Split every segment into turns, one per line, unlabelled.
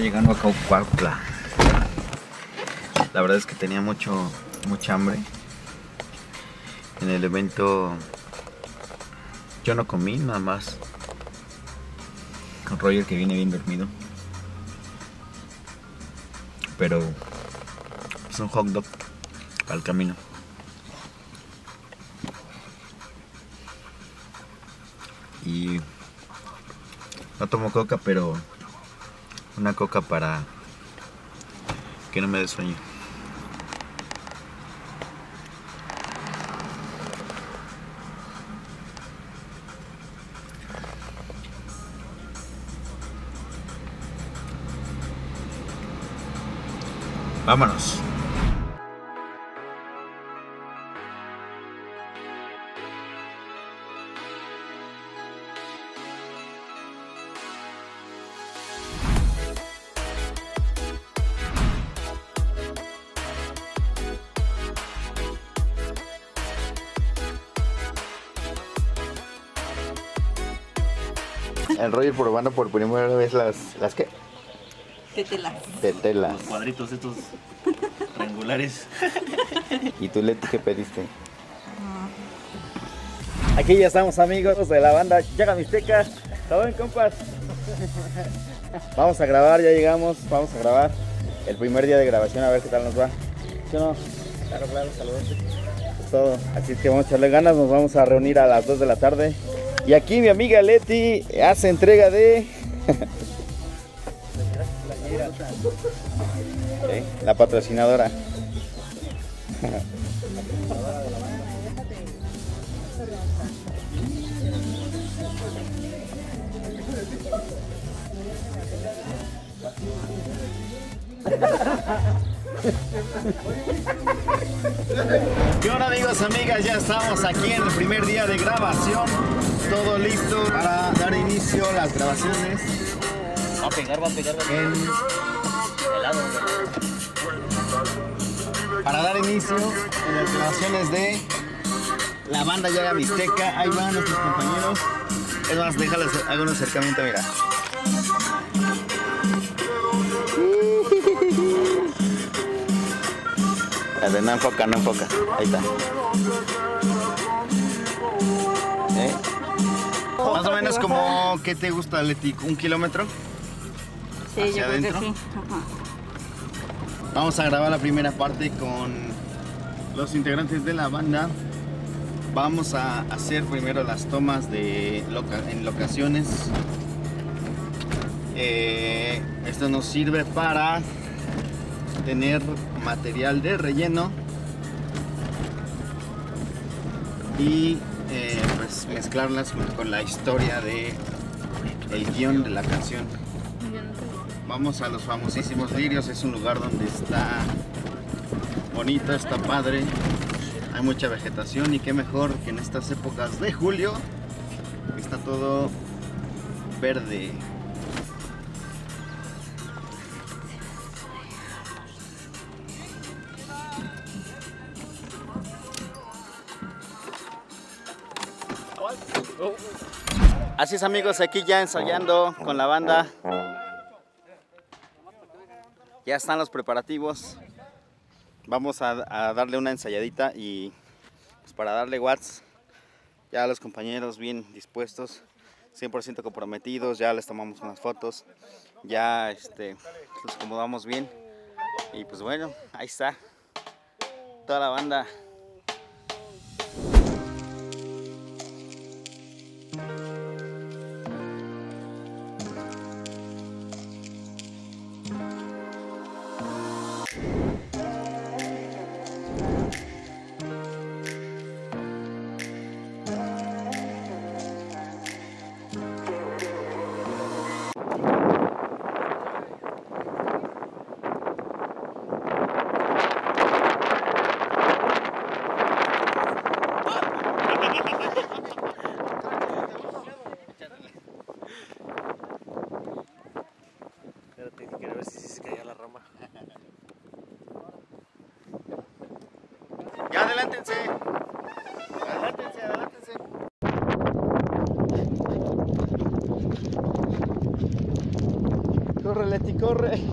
llegando a Cuautla. La verdad es que tenía mucha hambre. En el evento yo no comí, nada más con Roger, que viene bien dormido. Pero es un hot dog para el camino. Y no tomo coca, pero una coca para que no me dé sueño. Vámonos. El Roger probando por primera vez las ¿qué?
Tetelas.
Tetelas.
Los cuadritos estos triangulares.
¿Y tú, Leti, qué pediste?
Aquí ya estamos, amigos de la banda Llaga Mixteca. ¿Todo bien, compas? Vamos a grabar, ya llegamos. Vamos a grabar el primer día de grabación, a ver qué tal nos va. ¿Sí o no? Claro, saludos. Es todo. Así es que vamos a echarle ganas, nos vamos a reunir a las 2 de la tarde. Y aquí mi amiga Leti hace entrega de... Okay, la patrocinadora.
¿Qué onda, amigos, amigas? Ya estamos aquí en el primer día de grabación. Todo listo para dar inicio a las grabaciones.
Va a pegar.
Para dar inicio en las grabaciones de la banda Llaga Mixteca. Ahí van nuestros compañeros. Es más, déjales, hago un acercamiento, mira. No enfoca. Ahí está. Más o menos como, ¿qué te gusta, Leti? ¿1 kilómetro?
Sí, yo creo que sí. Ajá.
Vamos a grabar la primera parte con los integrantes de la banda. Vamos a hacer primero las tomas en locaciones. Esto nos sirve para tener material de relleno y pues mezclarlas junto con la historia de el guión de la canción. Vamos a los famosísimos Lirios. Es un lugar donde está bonito, está padre, hay mucha vegetación, y qué mejor que en estas épocas de julio está todo verde. Así es, amigos, aquí ya ensayando con la banda. Ya están los preparativos. Vamos a darle una ensayadita y pues para darle watts. Ya los compañeros bien dispuestos, 100% comprometidos. Ya les tomamos unas fotos, ya los acomodamos bien. Y pues bueno, ahí está toda la banda.
Quiero ver si se caía la rama.
Ya, adelántense. Adelántense. Corre, Leti,
corre.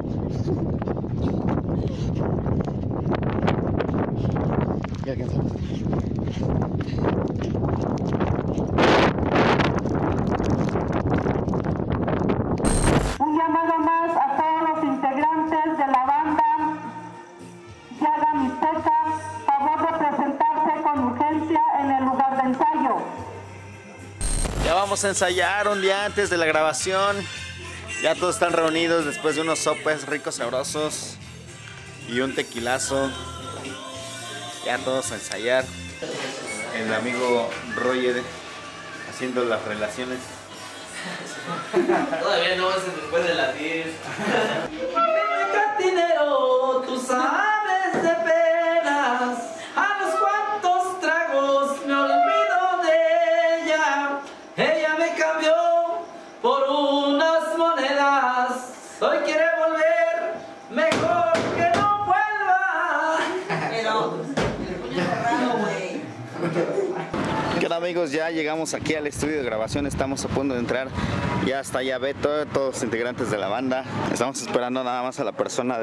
Ya alcanzamos.
Un llamado más a todos los integrantes de la banda Llaga Mixteca, favor de presentarse con urgencia en el lugar de ensayo.
Ya vamos a ensayar un día antes de la grabación. Ya todos están reunidos después de unos sopes ricos, sabrosos y un tequilazo. Ya todos a ensayar. El amigo Roger haciendo las relaciones.
Todavía no vas después de las 10. Cantinero, tú sabes de penas. A los cuantos tragos me olvido de ella. Ella me cambió por unas monedas. Hoy quiere volver, mejor que no vuelva.
Pero, cerrado, güey.
¿Qué tal, amigos? Ya llegamos aquí al estudio de grabación, estamos a punto de entrar. Ya está ya Beto, todos los integrantes de la banda. Estamos esperando nada más a la persona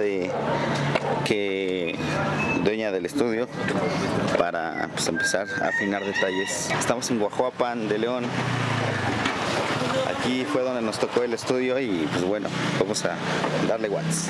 dueña del estudio para pues, empezar a afinar detalles. Estamos en Guajuapan de León. Aquí fue donde nos tocó el estudio y pues bueno, vamos a darle watts.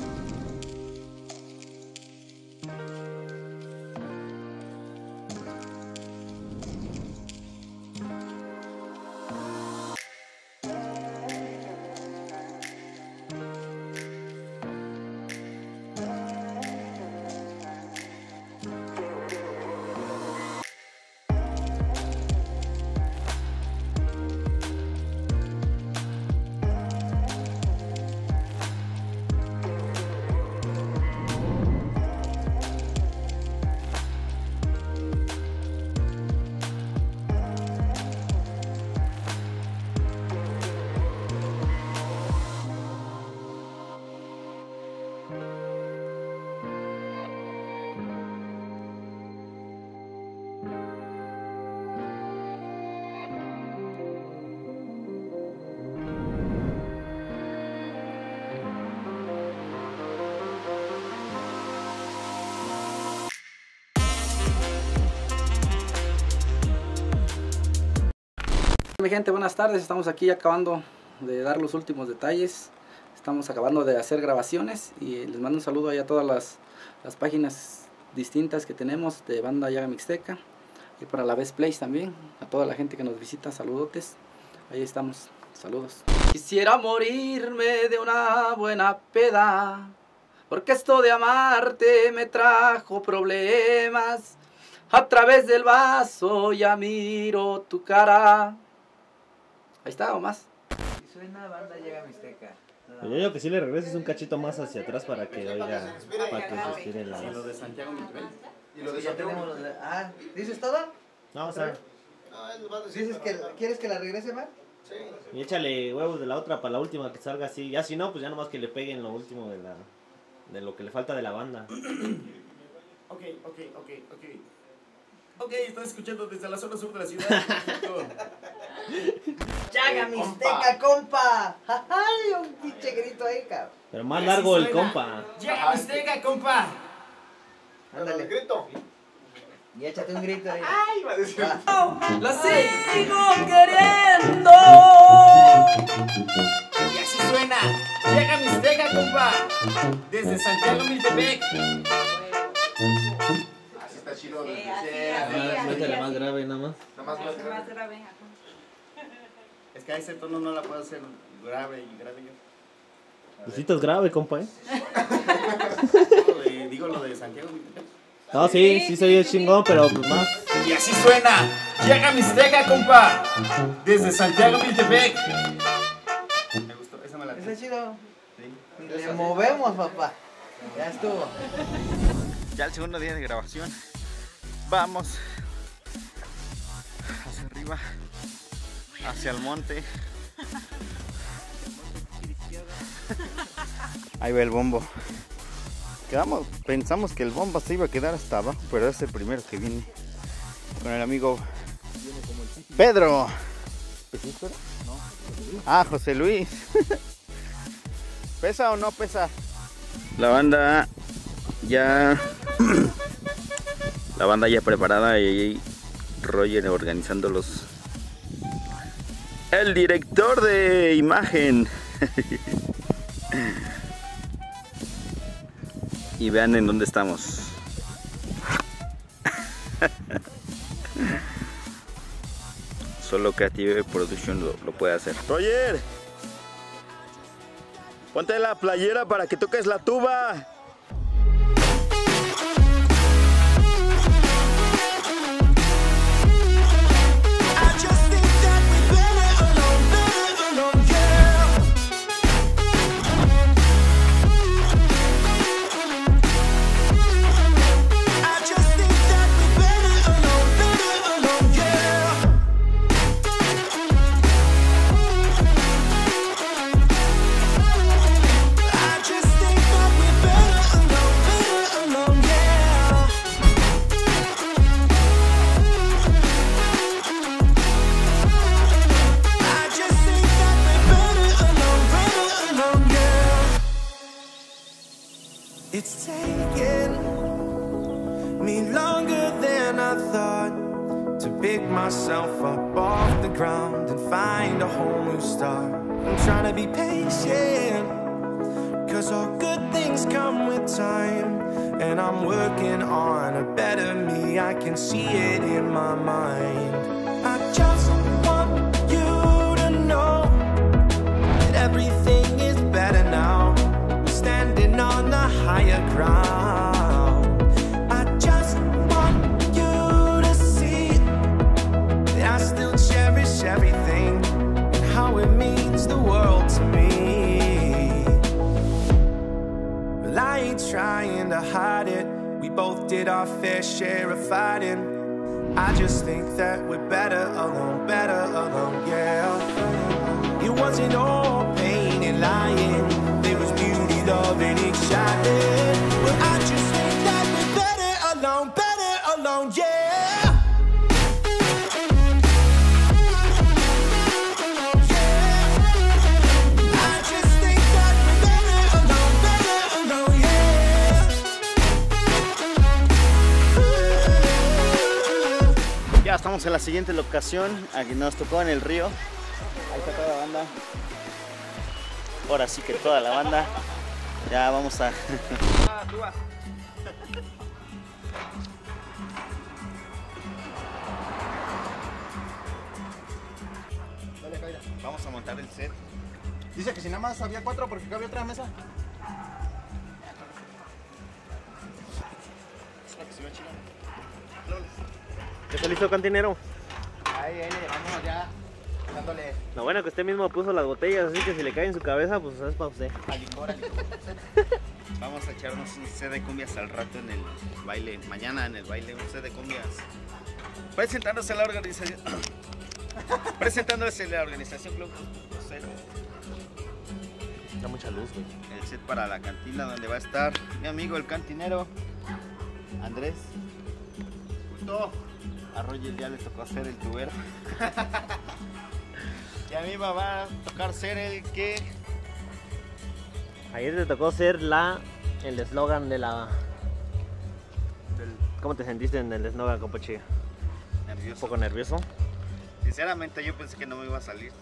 Mi gente, buenas tardes, estamos aquí acabando de dar los últimos detalles, estamos acabando de hacer grabaciones y les mando un saludo ahí a todas las páginas distintas que tenemos de banda Llaga Mixteca y para la Best Place también, a toda la gente que nos visita, saludotes, ahí estamos, saludos. Quisiera morirme de una buena peda, porque esto de amarte me trajo problemas, a través del vaso ya miro tu cara. Ahí está, o más.
Suena banda Llaga Mixteca.
Yo digo que si le regreses un cachito más hacia atrás para que oiga, para que se estiren las...
Y lo de Santiago Mixteca.
Y lo de ya tenemos los de... Ah, ¿dices todo?
No, o sea,
¿Dices que quieres que la regrese, Mar?
y échale huevos de la otra para la última que salga así. Ya si no, pues ya nomás que le peguen lo último de lo que le falta de la banda.
Ok. Ok, estoy escuchando desde la zona sur de la ciudad.
¡Llaga Mixteca, compa! ¡Ay, un pinche grito ahí, cabrón!
Pero más largo el compa.
¡Llaga Mixteca, compa!
Ándale.
grito.
Y échate un grito ahí.
¡Ay, va a decir!
¡La sigo queriendo!
Y así suena. ¡Llaga Mixteca, compa! Desde Santiago Miltepec. Así está chido.
Métele más grave nada más.
Más grave.
Es que a ese tono no la puedo hacer grave y grave yo.
Pues sí, estás grave, compa,
Digo lo de Santiago Mixteca.
No, sí soy el chingón, pero pues más.
Y así suena. ¡Llaga Mixteca, compa! Desde Santiago Miltepec.
Me gustó, esa me la
Está chido.
Sí.
Le movemos, papá. Ya estuvo.
Ya el segundo día de grabación. Vamos hacia arriba, hacia el monte. Ahí va el bombo. Pensamos que el bombo se iba a quedar hasta abajo, pero es el primero que viene con el amigo Pedro. Ah, José Luis. ¿Pesa o no pesa? La banda ya preparada y Roger organizándolos. El director de imagen. Y vean en dónde estamos. Solo Creative Production lo puede hacer. Roger, ponte la playera para que toques la tuba.
It's taken me longer than I thought to pick myself up off the ground and find a whole new start. I'm trying to be patient, cause all good things come with time. And I'm working on a better me, I can see it in my mind. I just want you to know that everything is better now. Standing on the higher ground. I just want you to see that I still cherish everything and how it means the world to me. Well, I ain't trying to hide it. We both did our fair share of fighting. I just think that we're better alone, yeah. It wasn't all pain and lying. There was beauty, love, and excitement. Well, I just think that we're better alone, yeah. I just think that we're better alone, yeah.
Ya estamos en la siguiente locación. Aquí nos tocó en el río. Ahí está toda la banda. Ahora sí que toda la banda. Ya vamos a... Vamos a montar el set.
Dice que si nada más había 4 porque había otra mesa.
¿Ya está listo, cantinero?
Ahí, vámonos ya. Dándole
Lo bueno que usted mismo puso las botellas, así que si le cae en su cabeza, pues es para usted.
a licor.
Vamos a echarnos un set de cumbias al rato en el baile. Mañana en el baile, un set de cumbias. Presentándose a la organización. Presentándose a la organización Club Cero.
Da mucha luz, güey.
El set para la cantina donde va a estar mi amigo el cantinero Andrés. Justo a Roger ya le tocó hacer el tubero. Y a mí me va a tocar ser el que...
Ayer te tocó ser el eslogan de la... ¿Cómo te sentiste en el eslogan, compache?
Nervioso.
¿Un poco nervioso?
Sinceramente yo pensé que no me iba a salir.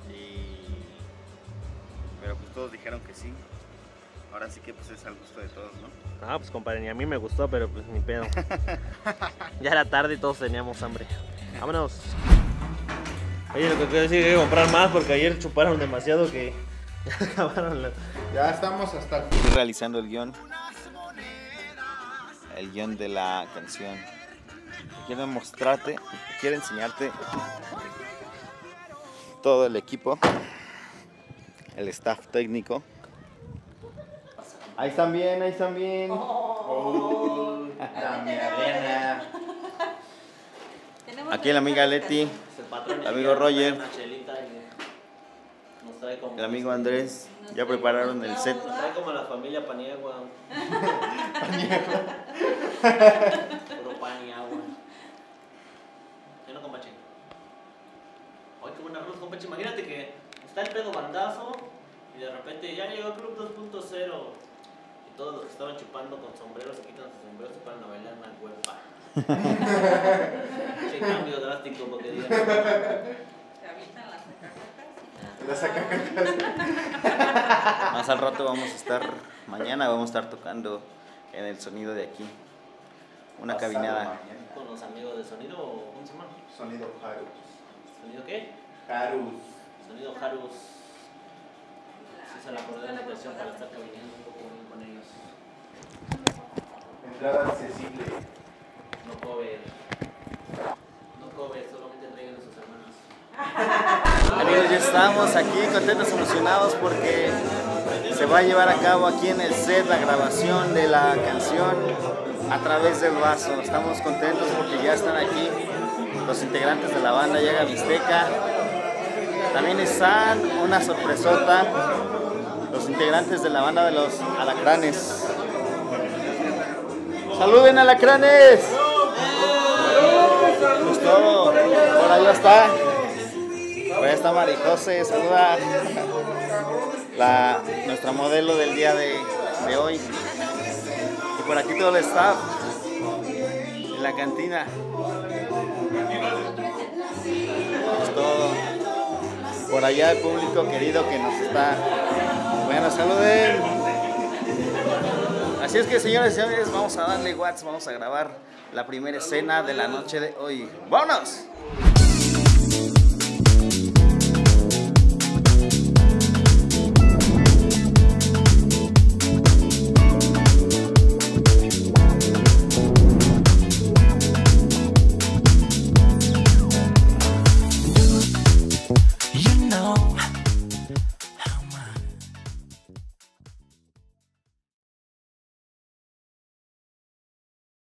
Pero pues todos dijeron que sí. Ahora sí que pues es al gusto de todos, ¿no?
Ah, pues compadre, ni a mí me gustó, pero pues ni pedo. Ya era tarde y todos teníamos hambre. Vámonos. Oye, lo que quiero decir es que hay que comprar más porque ayer chuparon demasiado que ya acabaron las...
Ya estamos hasta el...
Estoy realizando el guión de la canción. Quiero mostrarte, quiero enseñarte todo el equipo, el staff técnico. Ahí están bien, ahí están bien.
La miadena.
Aquí la amiga Leti, el amigo Roger, el amigo Andrés. Ya prepararon el set.
Nos trae como la familia Paniagua. Puro pan y agua. ¿Qué no, compache? Ay, qué buen arroz, compache. Imagínate que está el pedo bandazo y de repente ya llegó Club 2.0 y todos los que estaban chupando con sombreros se quitan sus sombreros y se paran a bailar una huepa. Qué cambio drástico, porque digan.
Se avientan las sacacacas.
Más al rato mañana vamos a estar tocando en el sonido de aquí. Una cabinada.
¿Con los amigos de sonido o cómo se llama?
Sonido Harus.
¿Sonido qué?
Harus.
Sonido Harus. Sí, se la acordé de la situación para estar caminando un poco bien con ellos.
Entrada accesible.
No cover, solamente traigan a sus hermanos.
Amigos, ya estamos aquí contentos, emocionados porque se va a llevar a cabo aquí en el set la grabación de la canción A Través del Vaso. Estamos contentos porque ya están aquí los integrantes de la banda Llaga Mixteca. También están una sorpresota, los integrantes de la banda de los Alacranes. ¡Saluden, Alacranes! Pues todo, por allá está. Por allá está Marijose, saluda nuestra modelo del día de hoy. Y por aquí todo el staff en la cantina. Es todo. Por allá el público querido que nos está. Bueno, saluden. Así es que, señores y señores, vamos a darle watts, vamos a grabar la primera escena de la noche de hoy. ¡Vámonos!